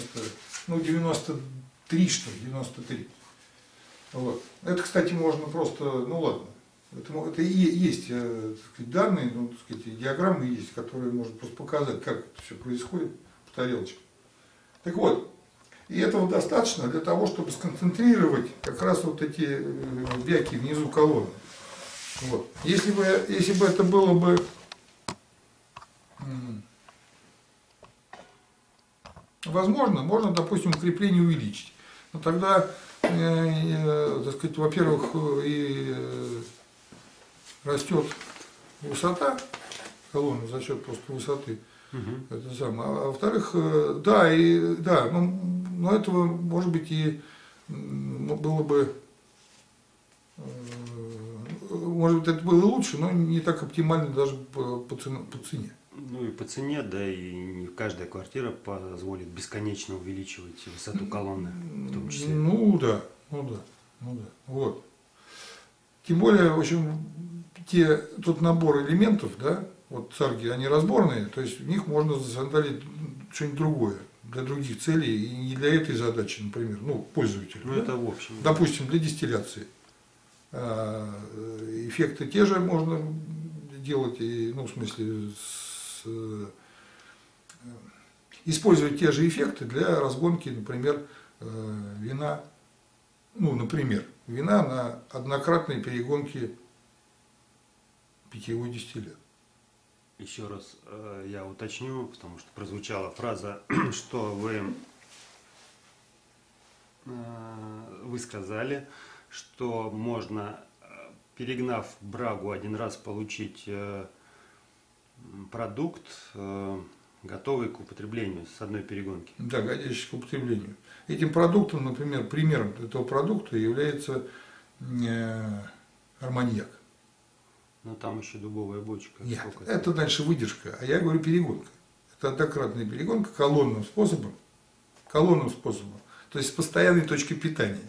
93, что ли, 93. Вот. Это, кстати, можно просто, ну ладно, это и есть, так сказать, данные, ну, так сказать, и диаграммы есть, которые можно просто показать, как это все происходит по тарелочкам. Так вот, и этого достаточно для того, чтобы сконцентрировать как раз вот эти бяки внизу колонны. Вот. Если бы это было бы возможно, можно, допустим, укрепление увеличить. Но тогда, так сказать, во-первых, и растет высота колонны за счет просто высоты. Это самое. А во-вторых, да, но этого, может быть, и было бы, может быть, это было лучше, но не так оптимально даже по цене. Ну и по цене, да, и не каждая квартира позволит бесконечно увеличивать высоту колонны, в том числе. Ну да. Вот. Тем более, в общем, тот набор элементов, да, вот царги, они разборные, то есть в них можно засандалить что-нибудь другое, для других целей, и не для этой задачи, например, ну, пользователю. Ну, да? это в общем. Допустим, для дистилляции. Эффекты те же можно делать, и, ну, в смысле, использовать те же эффекты для разгонки, например, вина, ну, например, вина на однократной перегонке питьевой дистиллят. Еще раз я уточню, потому что прозвучала фраза, что вы сказали, что можно, перегнав брагу один раз, получить продукт, готовый к употреблению с одной перегонки. Да, годящийся к употреблению. Этим продуктом, например, примером этого продукта является арманьяк. Но там еще дубовая бочка. Нет, это дальше выдержка, а я говорю перегонка. Это однократная перегонка колонным способом, то есть с постоянной точкой питания.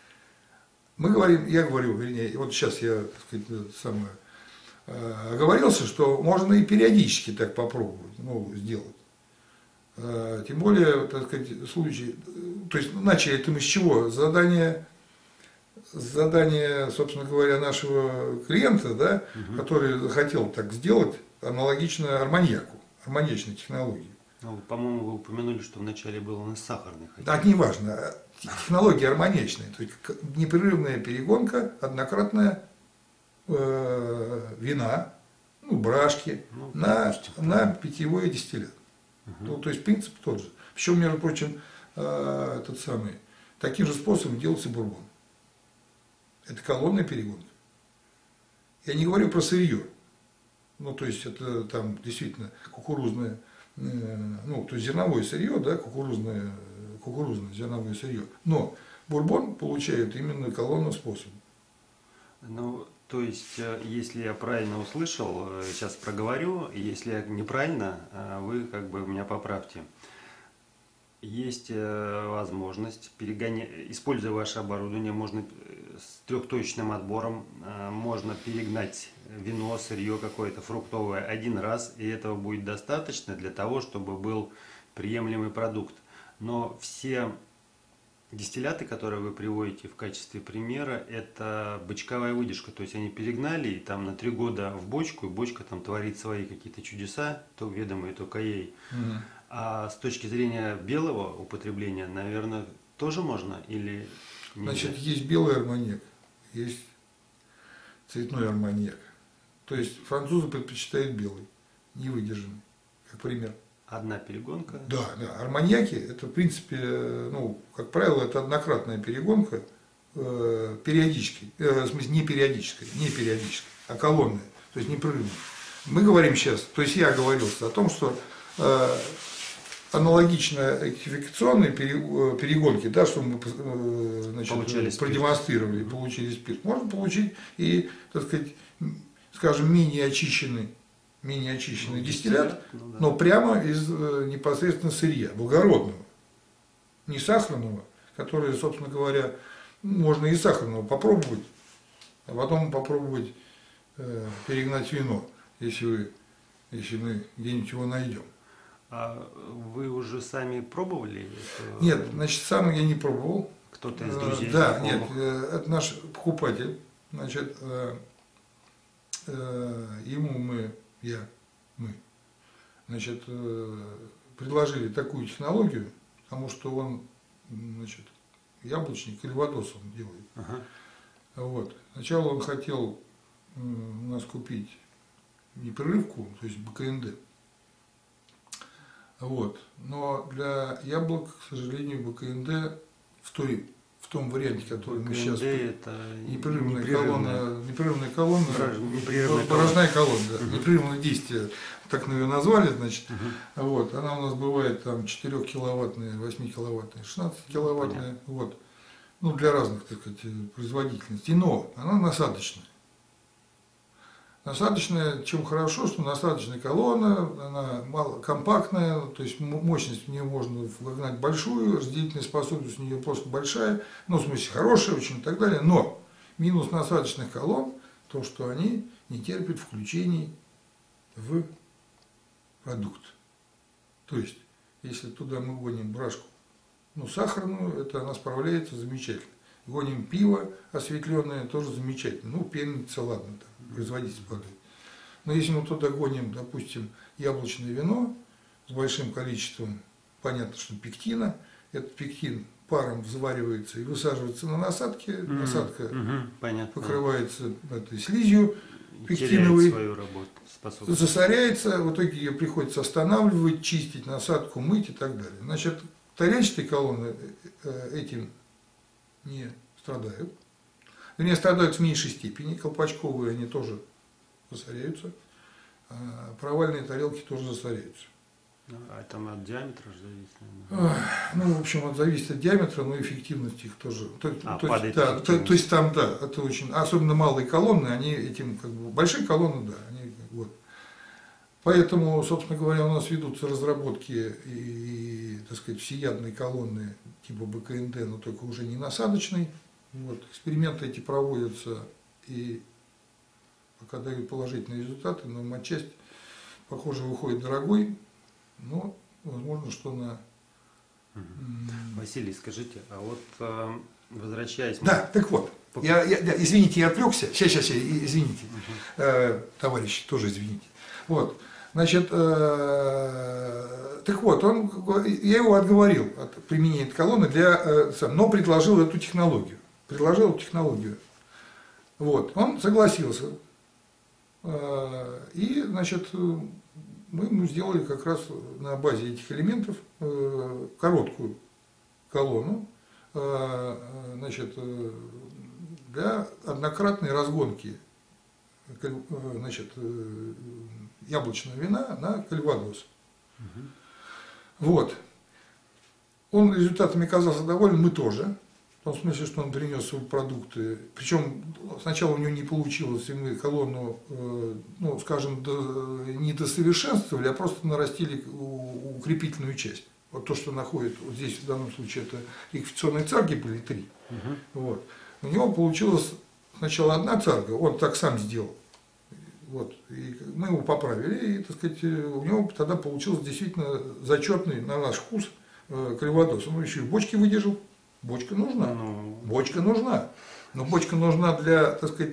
Я говорю, вернее, вот сейчас я, так сказать, оговорился, что можно и периодически так попробовать, ну, сделать. Тем более, так сказать, случай, то есть начали это мы с чего? Задание, собственно говоря, нашего клиента, да, который захотел так сделать, аналогично арманьячной технологии. Ну, по-моему, вы упомянули, что вначале было на сахарной. Так, неважно. Технология арманьячная, то есть непрерывная перегонка, однократная вина, ну, брашки, Ну, на питьевой дистиллят. Ну, то есть принцип тот же. Причем, между прочим, таким же способом делается бурбон. Это колонная перегонка. Я не говорю про сырье. Ну, то есть это там действительно кукурузное, ну, то есть зерновое сырье, да, кукурузное зерновое сырье. Но бурбон получает именно колонным способом. Ну, то есть, если я правильно услышал, сейчас проговорю, если я неправильно, вы как бы меня поправьте. Есть возможность, используя ваше оборудование, можно с трехточным отбором, можно перегнать вино, сырье какое-то фруктовое один раз, и этого будет достаточно для того, чтобы был приемлемый продукт. Но все дистилляты, которые вы приводите в качестве примера, это бочковая выдержка, то есть они перегнали и там на 3 года в бочку, и бочка там творит свои какие-то чудеса, то ведомые только ей. А с точки зрения белого употребления, наверное, тоже можно или нельзя? Значит, есть белый арманьяк, есть цветной арманьяк. То есть французы предпочитают белый, невыдержанный, как пример. Одна перегонка? Да, да. Арманьяки, это в принципе, ну, как правило, это однократная перегонка, периодически, в смысле не периодическая, а колонная, то есть непрерывная. Мы говорим сейчас, то есть я говорил о том, что аналогично ректификационной перегонки, да, что мы значит, продемонстрировали, получили спирт, можно получить и, так сказать, скажем, менее очищенный дистиллят, ну, да, но прямо из непосредственно сырья, благородного, не сахарного, который, собственно говоря, можно и сахарного попробовать, а потом попробовать перегнать вино, если мы где-нибудь его найдем. А вы уже сами пробовали это? Нет, значит, сам я не пробовал. Кто-то из друзей? Да, нет, это наш покупатель, значит, ему мы, значит, предложили такую технологию, потому что он, значит, яблочник, кальвадос он делает. Ага. Вот. Сначала он хотел у нас купить непрерывку, то есть БКНД. Вот. Но для яблок, к сожалению, БКНД в том варианте, который мы сейчас... это непрерывная колонна, порожная колонна, да, непрерывное действие, так мы ее назвали, значит. Вот. Она у нас бывает там 4-киловаттная, 8-киловаттная, 16-киловаттная. Вот. Ну, для разных, так сказать, производительностей. Но она насадочная. Насадочная, чем хорошо, что насадочная колонна, она компактная, то есть мощность в нее можно вогнать большую, разделительная способность у нее просто большая, ну, в смысле, хорошая очень и так далее. Но минус насадочных колонн в том, что они не терпят включений в продукт. То есть, если туда мы гоним брашку, ну, сахарную, это она справляется замечательно. Гоним пиво осветленное, тоже замечательно. Ну, пенится, ладно, там, производитель падает. Но если мы туда гоним, допустим, яблочное вино с большим количеством, понятно, что пектина, этот пектин паром взваривается и высаживается на насадке, насадка покрывается этой слизью пектиновой, свою работу, способность. засоряется, в итоге ее приходится останавливать, чистить насадку, мыть и так далее. Значит, тарелочные колонны этим не страдают. Вернее, страдают в меньшей степени. Колпачковые они тоже засоряются. А провальные тарелки тоже засоряются. А там от диаметра же зависит, Ну, в общем, зависит от диаметра, но эффективность их тоже. То есть там, да, это очень. Особенно малые колонны, они этим, как бы, большие колонны, да, они вот. Поэтому, собственно говоря, у нас ведутся разработки и, так сказать, всеядные колонны типа БКНД, но только уже не насадочной. Вот. Эксперименты эти проводятся и пока дают положительные результаты, но матчасть, похоже, выходит дорогой, но возможно, что на... Василий, скажите, а вот возвращаясь... Да, так вот, извините, я отвлекся, сейчас, извините, товарищи, тоже извините. Вот. Значит, так вот, я его отговорил от применения этой колонны, но предложил эту технологию. Вот, он согласился. И, значит, мы сделали как раз на базе этих элементов короткую колонну, значит, для однократной разгонки, значит, яблочного вина на кальвадос. Вот. Он результатами оказался доволен, мы тоже. В том смысле, что он принес свои продукты. Причем сначала у него не получилось, и мы колонну, ну, скажем, не досовершенствовали, а просто нарастили укрепительную часть. Вот то, что находит, вот здесь в данном случае это ликвидационные царги были 3. Вот. У него получилось сначала одна царга, он так сам сделал. Вот. И мы его поправили, и, так сказать, у него тогда получился действительно зачетный, на наш вкус, кальвадос. Он еще и в бочке выдержал. Бочка нужна. Бочка нужна. Но бочка нужна для, так сказать,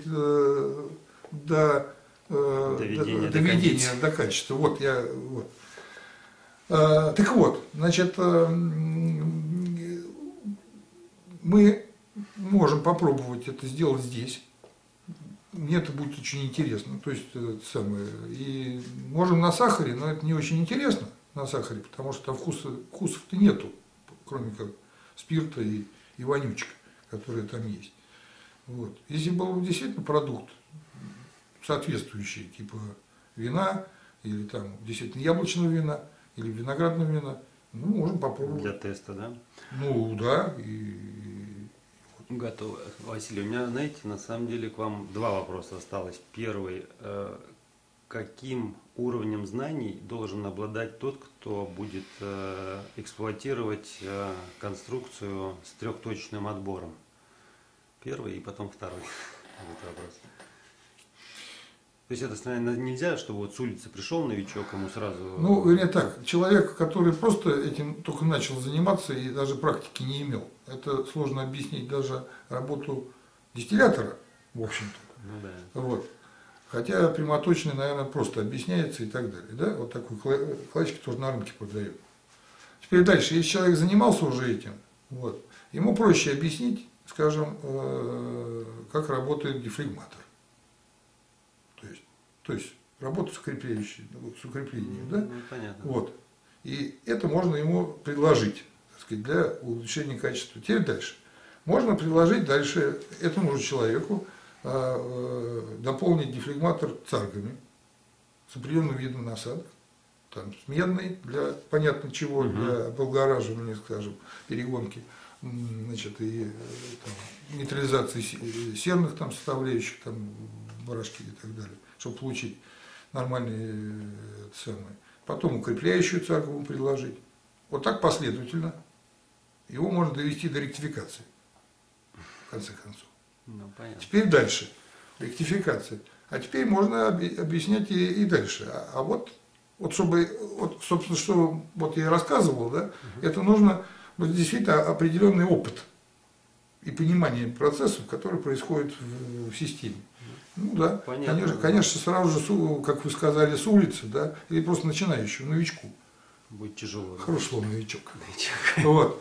доведения до качества. Вот я. Вот. Так вот, значит, мы можем попробовать это сделать здесь. Мне это будет очень интересно. То есть, самое. И можем на сахаре, но это не очень интересно на сахаре, потому что там вкусов-то нету, кроме как спирта и вонючка, которые там есть. Вот. Если был действительно продукт соответствующий, типа вина, или там действительно яблочного вина, или виноградного вина, ну, можем попробовать. Для теста, да? Ну, да. Готово. Василий, у меня, знаете, на самом деле к вам 2 вопроса осталось. Первый. Каким уровнем знаний должен обладать тот, кто будет эксплуатировать конструкцию с 3-точным отбором? Первый и потом второй вопрос. То есть это, наверное, нельзя, чтобы вот с улицы пришел новичок, ему сразу... Ну, вернее так, человек, который просто этим только начал заниматься и даже практики не имел, это сложно объяснить даже работу дистиллятора, в общем-то. Ну да. Вот. Хотя прямоточный, наверное, просто объясняется и так далее. Да? Вот такой классики тоже на рынке продают. Теперь дальше, если человек занимался уже этим, вот, ему проще объяснить, скажем, как работает дефлегматор. То есть работа с укреплением, да? Ну, понятно. Вот. И это можно ему предложить, так сказать, для улучшения качества. Теперь дальше. Можно предложить дальше этому же человеку дополнить дефлегматор царгами с определенным видом насадок, там, с медной, для понятно чего, для облагораживания, скажем, перегонки, значит, и там, нейтрализации серных там, составляющих, там, барашки и так далее, чтобы получить нормальные самые. Потом укрепляющую царгу ему предложить. Вот так последовательно. Его можно довести до ректификации, в конце концов. Ну, понятно. Теперь дальше. Ректификация. А теперь можно объяснять и дальше. А вот чтобы, вот, собственно, что вот я и рассказывал, да, это нужно вот, действительно определенный опыт и понимание процессов, которые происходят в системе. Ну да, понятно, конечно, сразу же, как вы сказали, с улицы, да, или просто начинающему, новичку. Будет тяжело. Хороший слово, новичок. Вот.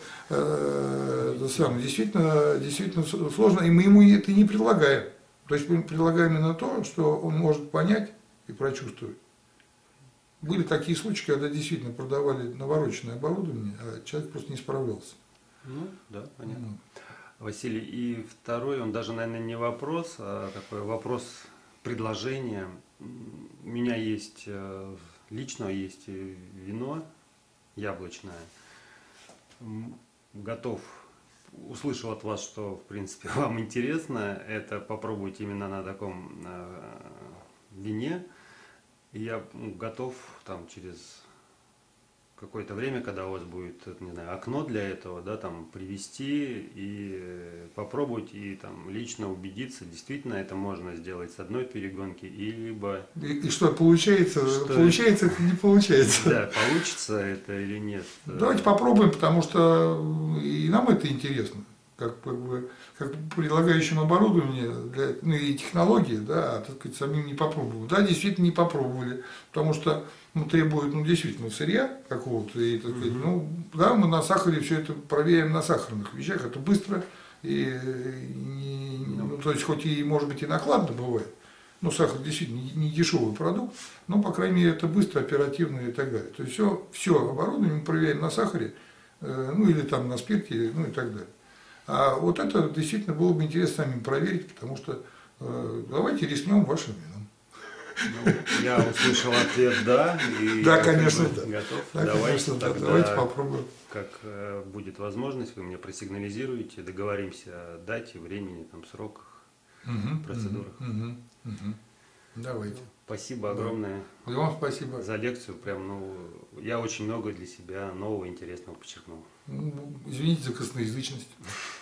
Действительно сложно, и мы ему это не предлагаем. То есть мы предлагаем именно то, что он может понять и прочувствовать. Были такие случаи, когда действительно продавали навороченное оборудование, а человек просто не справлялся. Ну, да, понятно. Василий, и второй, он даже, наверное, не вопрос, а такой вопрос предложения. У меня есть, лично есть вино яблочное. Готов, услышал от вас, что, в принципе, вам интересно это попробовать именно на таком вине. И я готов там через какое-то время, когда у вас будет, не знаю, окно для этого, да, там привезти и попробовать и там лично убедиться, действительно это можно сделать с одной перегонки, либо... И что, получается? Что получается это, не получается. Да, получится это или нет. Давайте попробуем, потому что и нам это интересно, как предлагающим оборудование, для, ну и технологии, да, а, так сказать, самим не попробовали. Да, действительно не попробовали, потому что требует, действительно, сырья какого-то, и, так сказать, да, мы на сахаре все это проверяем на сахарных вещах, это быстро, и, то есть, хоть и, может быть, и накладно бывает, Ну, сахар действительно не дешевый продукт, но, по крайней мере, это быстро, оперативно и так далее. То есть все оборудование мы проверяем на сахаре, ну или там на спирте, ну и так далее. А вот это действительно было бы интересно самим проверить, потому что давайте рискнем вашим вином. Ну, я услышал ответ «да». И Да, конечно, да. Готов. Да, Давайте конечно, да. тогда, Давайте попробуем. как будет возможность, вы мне просигнализируете, договоримся о дате, времени, там, сроках, процедурах. Давайте. Спасибо огромное И вам спасибо. за лекцию. Прям, ну, я очень много для себя нового, интересного подчеркнул. Извините за косноязычность.